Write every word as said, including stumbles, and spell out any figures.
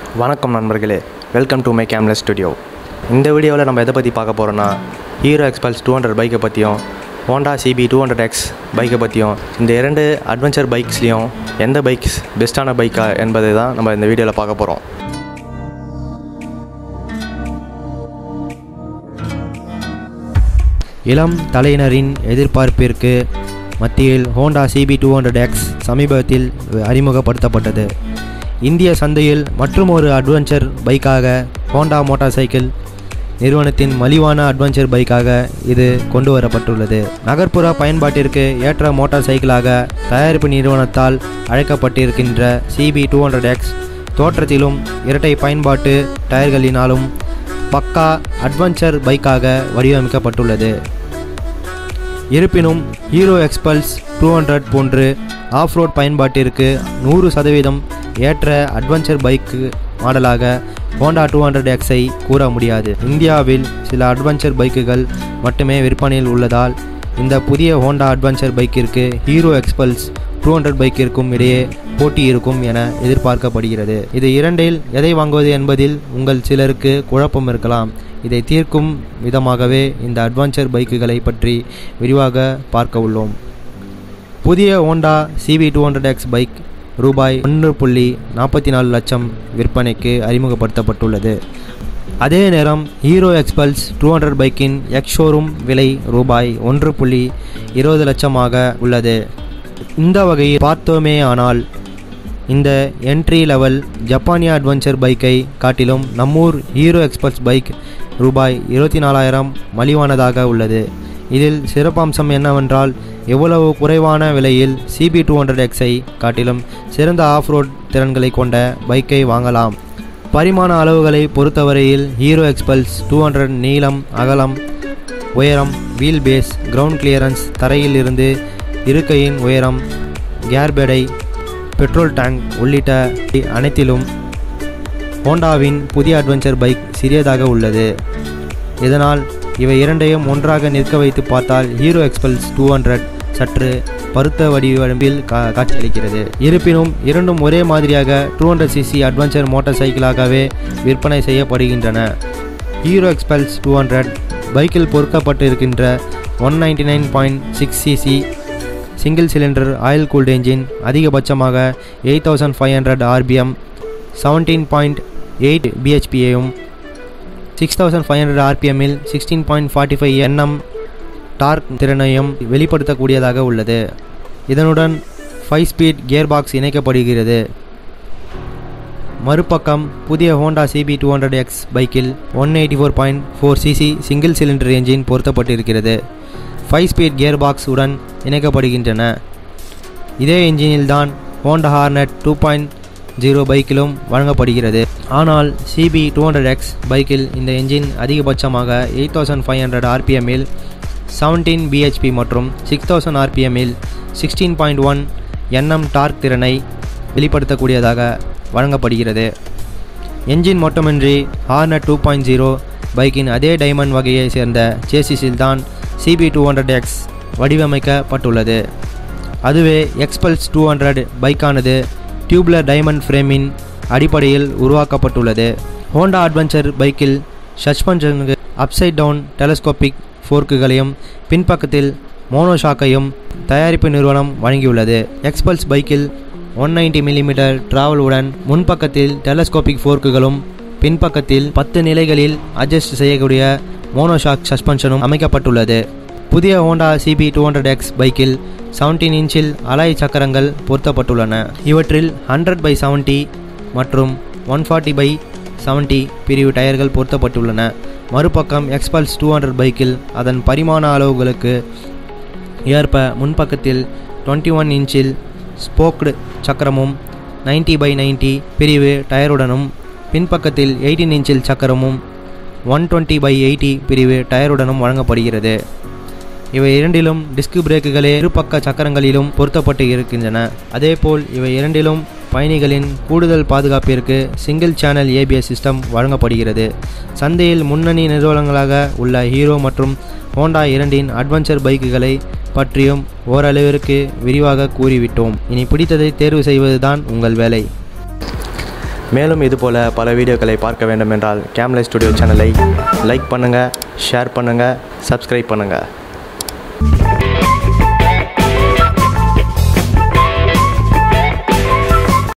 வணக்கம் நண்பர்களே, welcome to my gameless studio. இந்த வீடியோவில் நம்ம எதை பற்றி பார்க்க போகிறோன்னா, ஹீரோ எக்ஸ்பல்ஸ் டூ ஹண்ட்ரட் பைக்கை பற்றியும் Honda CB two hundred X பைக்கை பற்றியும், இந்த இரண்டு அட்வென்ச்சர் பைக்ஸ்லேயும் எந்த பைக்ஸ் பெஸ்ட்டான பைக்கா என்பதை தான் நம்ம இந்த வீடியோவில் பார்க்க போகிறோம். இளம் தலையினரின் எதிர்பார்ப்பிற்கு மத்தியில் Honda CB two hundred X சமீபத்தில் அறிமுகப்படுத்தப்பட்டது. இந்திய சந்தையில் மற்றுமொரு அட்வென்ச்சர் பைக்காக ஹோண்டா மோட்டார் சைக்கிள் நிறுவனத்தின் மலிவான அட்வென்ச்சர் பைக்காக இது கொண்டு வரப்பட்டுள்ளது. நகர்ப்புற பயன்பாட்டிற்கு ஏற்ற மோட்டார் சைக்கிளாக தயாரிப்பு நிறுவனத்தால் அழைக்கப்பட்டிருக்கின்ற சிபி டூ ஹண்ட்ரட் எக்ஸ் தோற்றத்திலும் இரட்டை பயன்பாட்டு டயர்களினாலும் பக்கா அட்வென்ச்சர் பைக்காக வடிவமைக்கப்பட்டுள்ளது. இருப்பினும் ஹீரோ எக்ஸ்பல்ஸ் டூ ஹண்ட்ரட் போன்று ஆஃப் ரோட் பயன்பாட்டிற்கு நூறு சதவீதம் ஏற்ற அட்வென்ச்சர் பைக்கு மாடலாக ஹோண்டா டூ ஹண்ட்ரட் எக்ஸை கூற முடியாது. இந்தியாவில் சில அட்வென்ச்சர் பைக்குகள் மட்டுமே விற்பனையில் உள்ளதால் இந்த புதிய ஹோண்டா அட்வென்ச்சர் பைக்கிற்கு ஹீரோ எக்ஸ்பல்ஸ் டூ ஹண்ட்ரட் பைக்கிற்கும் இடையே போட்டி இருக்கும் என எதிர்பார்க்கப்படுகிறது. இது இரண்டில் எதை வாங்குவது என்பதில் உங்கள் சிலருக்கு குழப்பம் இருக்கலாம். இதை தீர்க்கும் விதமாகவே இந்த அட்வென்ச்சர் பைக்குகளை பற்றி விரிவாக பார்க்க உள்ளோம். புதிய Honda CB two hundred X bike ரூபாய் ஒன்று புள்ளி நாற்பத்தி நாலு லட்சம் விற்பனைக்கு அறிமுகப்படுத்தப்பட்டுள்ளது. அதே நேரம் ஹீரோ எக்ஸ்பல்ஸ் டூ ஹண்ட்ரட் பைக்கின் எக்ஸ் ஷோரூம் விலை ரூபாய் ஒன்று புள்ளி இருபது லட்சமாக உள்ளது. இந்த வகையில் பார்த்தோமே ஆனால் இந்த என்ட்ரி லெவல் ஜப்பானிய அட்வென்ச்சர் பைக்கை காட்டிலும் நம்மூர் ஹீரோ எக்ஸ்பல்ஸ் பைக் ரூபாய் இருபத்தி நாலாயிரம் மலிவானதாக உள்ளது. இதில் சிறப்பம்சம் என்னவென்றால், எவ்வளவு குறைவான விலையில் சிபி டூ ஹண்ட்ரட் எக்ஸை காட்டிலும் சிறந்த ஆஃப் ரோட் திறன்களை கொண்ட பைக்கை வாங்கலாம். பரிமாண அளவுகளை பொறுத்தவரையில் ஹீரோ எக்ஸ்பல்ஸ் டூ ஹண்ட்ரட் நீளம், அகலம், உயரம், வீல் பேஸ், கிரவுண்ட் கிளியரன்ஸ், தரையில் இருந்து இருக்கையின் உயரம், கேர்பேடை, பெட்ரோல் டேங்க் உள்ளிட்ட அனைத்திலும் ஹோண்டாவின் புதிய அட்வென்ச்சர் பைக் சிறியதாக உள்ளது. இதனால் இவை இரண்டையும் ஒன்றாக நிற்க வைத்து பார்த்தால் ஹீரோ எக்ஸ்பல்ஸ் டூ ஹண்ட்ரட் சற்று பருத்த வடிவமைப்பில் கா காட்சியளிக்கிறது. இருப்பினும் இரண்டும் ஒரே மாதிரியாக டூ ஹண்ட்ரட் சிசி அட்வென்ச்சர் மோட்டார் சைக்கிளாகவே விற்பனை செய்யப்படுகின்றன. ஹீரோ எக்ஸ்பல்ஸ் டூ ஹண்ட்ரட் பைக்கில் பொருத்தப்பட்டிருக்கின்ற one ninety nine point six CC single cylinder oil cooled engine அதிகபட்சமாக eight thousand five hundred RPM, seventeen point eight பிஹெச்பியையும், சிக்ஸ் தௌசண்ட் ஃபைவ் ஹண்ட்ரட் ஆர்பிஎம்மில் sixteen point forty five NM torque திறனையும் வெளிப்படுத்தக்கூடியதாக உள்ளது. இதனுடன் five speed gear box இணைக்கப்படுகிறது. மறுபக்கம் புதிய Honda CB two hundred X பைக்கில் one eighty four point four CC single cylinder engine பொருத்தப்பட்டிருக்கிறது. ஃபைவ் ஸ்பீட் கியர் பாக்ஸ் உடன் இணைக்கப்படுகின்றன. இதே என்ஜினில்தான் Honda Hornet two point zero பைக்கிலும் வழங்கப்படுகிறது. ஆனால் சிபி டூ ஹண்ட்ரட் எக்ஸ் பைக்கில் இந்த என்ஜின் அதிகபட்சமாக எயிட் தௌசண்ட் ஃபைவ் ஹண்ட்ரட் ஆர்பிஎம்மில் செவன்டீன் பிஹெச்பி மற்றும் சிக்ஸ் தௌசண்ட் ஆர்பிஎம்மில் sixteen point one NM torque திறனை வெளிப்படுத்தக்கூடியதாக வழங்கப்படுகிறது. என்ஜின் மட்டுமின்றி ஹார்னட் டூ பாயிண்ட் ஜீரோ பைக்கின் அதே டைமண்ட் வகையை சேர்ந்த சேசிஸில்தான் சிபி டூ ஹண்ட்ரட் எக்ஸ் வடிவமைக்கப்பட்டுள்ளது. அதுவே எக்ஸ்பல்ஸ் டூ ஹண்ட்ரட் பைக்கானது டியூப்லர் டைமண்ட் ஃப்ரேமின் அடிப்படையில் உருவாக்கப்பட்டுள்ளது. ஹோண்டா அட்வென்ச்சர் பைக்கில் சஸ்பென்ஷனுக்கு அப்சைட் டவுன் டெலஸ்கோபிக் ஃபோர்க்குகளையும் பின்பக்கத்தில் மோனோஷாக்கையும் தயாரிப்பு நிறுவனம் வழங்கியுள்ளது. எக்ஸ்பல்ஸ் பைக்கில் ஒன் நைன்டி மில்லிமீட்டர் டிராவலுடன் முன்பக்கத்தில் டெலஸ்கோபிக் ஃபோர்க்குகளும் பின்பக்கத்தில் பத்து நிலைகளில் அட்ஜஸ்ட் செய்யக்கூடிய மோனோஷாக் சஸ்பென்ஷனும் அமைக்கப்பட்டுள்ளது. புதிய Honda CB two hundred X பைக்கில் செவன்டீன் இன்ச்சில் அலாய் சக்கரங்கள் பொருத்தப்பட்டுள்ளன. இவற்றில் ஹண்ட்ரட் பை செவன்ட்டி மற்றும் ஒன் ஃபார்ட்டி பை செவன்ட்டி பிரிவு டயர்கள் பொருத்தப்பட்டுள்ளன. மறுபக்கம் எக்ஸ்பல்ஸ் டூ ஹண்ட்ரட் பைக்கில் அதன் பரிமாண அளவுகளுக்கு ஏற்ப முன்பக்கத்தில் டுவெண்ட்டி ஒன் இன்ச்சில் ஸ்போக்டு சக்கரமும் நைன்ட்டி பை நைன்ட்டி பிரிவு டயருடனும், பின்பக்கத்தில் எயிட்டீன் இன்ச்சில் சக்கரமும் ஒன் டுவெண்ட்டி பை எயிட்டி பிரிவு டயருடனும் வழங்கப்படுகிறது. இவை இரண்டிலும் டிஸ்க் பிரேக்குகளே இருபக்க சக்கரங்களிலும் பொருத்தப்பட்டு இருக்கின்றன. அதேபோல் இவை இரண்டிலும் பயணிகளின் கூடுதல் பாதுகாப்பிற்கு சிங்கிள் சேனல் ஏபிஎஸ் சிஸ்டம் வழங்கப்படுகிறது. சந்தையில் முன்னணி நிறுவனங்களாக உள்ள ஹீரோ மற்றும் ஹோண்டா இரண்டின் அட்வென்ச்சர் பைக்குகளை பற்றியும் ஓரளவிற்கு விரிவாக கூறிவிட்டோம். இனி பிடித்ததை தேர்வு செய்வதுதான் உங்கள் வேலை. மேலும் இதுபோல் பல வீடியோக்களை பார்க்க வேண்டும் என்றால் கேம்லைட் ஸ்டுடியோ சேனலை லைக் பண்ணுங்கள், ஷேர் பண்ணுங்கள், சப்ஸ்கிரைப் பண்ணுங்கள்.